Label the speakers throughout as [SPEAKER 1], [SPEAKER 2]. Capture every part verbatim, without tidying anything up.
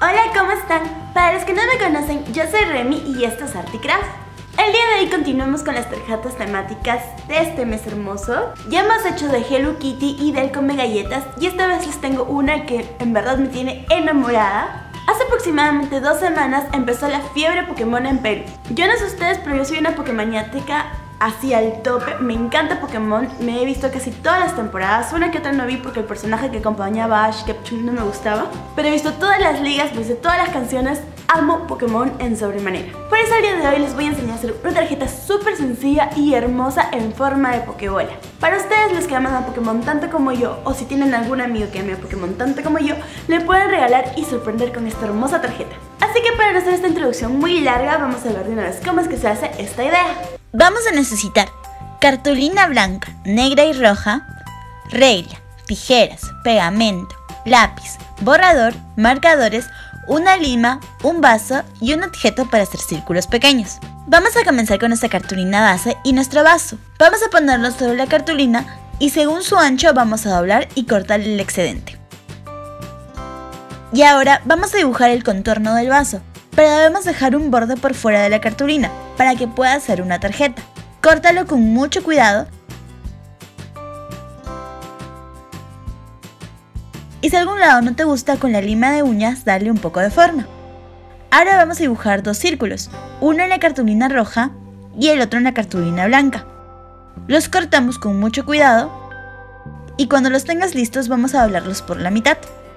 [SPEAKER 1] Hola, ¿cómo están? Para los que no me conocen, yo soy Remy y esto es Articraft. El día de hoy continuamos con las tarjetas temáticas de este mes hermoso. Ya hemos hecho de Hello Kitty y del Come Galletas y esta vez les tengo una que en verdad me tiene enamorada. Hace aproximadamente dos semanas empezó la fiebre Pokémon en Perú. Yo no sé ustedes, pero yo soy una Pokémaniática así al tope. Me encanta Pokémon, me he visto casi todas las temporadas. Una que otra no vi porque el personaje que acompañaba a Ash Ketchum no me gustaba, pero he visto todas las ligas, pues de todas las canciones. Amo Pokémon en sobremanera. Por eso el día de hoy les voy a enseñar a hacer una tarjeta súper sencilla y hermosa en forma de Pokébola. Para ustedes, los que aman a Pokémon tanto como yo, o si tienen algún amigo que ame a Pokémon tanto como yo, le pueden regalar y sorprender con esta hermosa tarjeta. Así que para no hacer esta introducción muy larga, vamos a ver de una vez cómo es que se hace esta idea.
[SPEAKER 2] Vamos a necesitar cartulina blanca, negra y roja, regla, tijeras, pegamento, lápiz, borrador, marcadores, una lima, un vaso y un objeto para hacer círculos pequeños. Vamos a comenzar con nuestra cartulina base y nuestro vaso. Vamos a ponerlo sobre la cartulina y según su ancho vamos a doblar y cortar el excedente. Y ahora vamos a dibujar el contorno del vaso, pero debemos dejar un borde por fuera de la cartulina para que pueda ser una tarjeta. Córtalo con mucho cuidado. Y si algún lado no te gusta, con la lima de uñas darle un poco de forma. Ahora vamos a dibujar dos círculos, uno en la cartulina roja y el otro en la cartulina blanca. Los cortamos con mucho cuidado y cuando los tengas listos vamos a doblarlos por la mitad.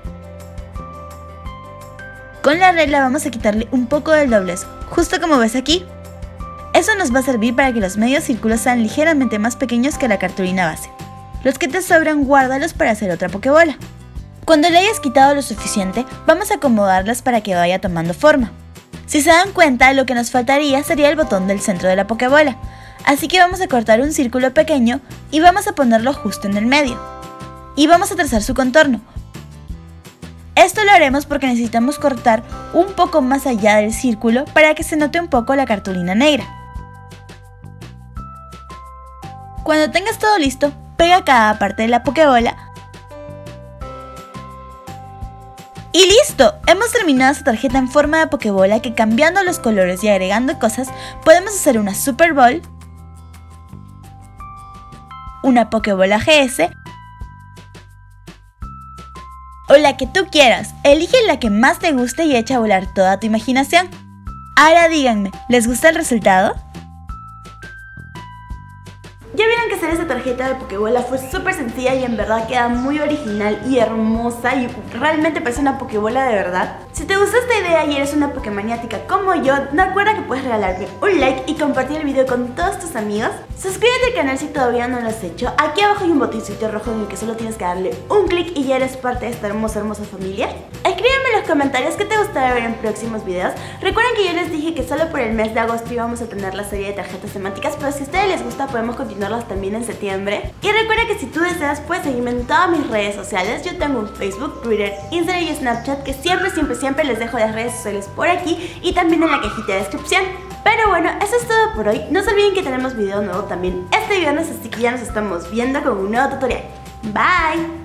[SPEAKER 2] Con la regla vamos a quitarle un poco del doblez, justo como ves aquí. Eso nos va a servir para que los medios círculos sean ligeramente más pequeños que la cartulina base. Los que te sobran guárdalos para hacer otra Pokébola. Cuando le hayas quitado lo suficiente, vamos a acomodarlas para que vaya tomando forma. Si se dan cuenta, lo que nos faltaría sería el botón del centro de la Pokébola. Así que vamos a cortar un círculo pequeño y vamos a ponerlo justo en el medio. Y vamos a trazar su contorno. Esto lo haremos porque necesitamos cortar un poco más allá del círculo para que se note un poco la cartulina negra. Cuando tengas todo listo, pega cada parte de la Pokébola. ¡Y listo! Hemos terminado esta tarjeta en forma de Pokébola que, cambiando los colores y agregando cosas, podemos hacer una Super Bowl, una Pokébola G S o la que tú quieras. Elige la que más te guste y echa a volar toda tu imaginación. Ahora díganme, ¿les gusta el resultado?
[SPEAKER 1] Ya vieron que hacer esta tarjeta de Pokébola fue súper sencilla y en verdad queda muy original y hermosa y realmente parece una Pokébola de verdad. Si te gustó esta idea y eres una Pokémaniática como yo, recuerda que puedes regalarme un like y compartir el video con todos tus amigos. Suscríbete al canal si todavía no lo has hecho. Aquí abajo hay un botoncito rojo en el que solo tienes que darle un clic y ya eres parte de esta hermosa, hermosa familia. Escríbeme en los comentarios qué te gustaría ver en próximos videos. Recuerden que yo les dije que solo por el mes de agosto íbamos a tener la serie de tarjetas temáticas, pero si a ustedes les gusta podemos continuarlas también en septiembre. Y recuerda que si tú deseas puedes seguirme en todas mis redes sociales. Yo tengo un Facebook, Twitter, Instagram y Snapchat que siempre, siempre, siempre les dejo las redes sociales por aquí y también en la cajita de descripción. Pero bueno, eso es todo por hoy. No se olviden que tenemos video nuevo también este viernes, así que ya nos estamos viendo con un nuevo tutorial. Bye.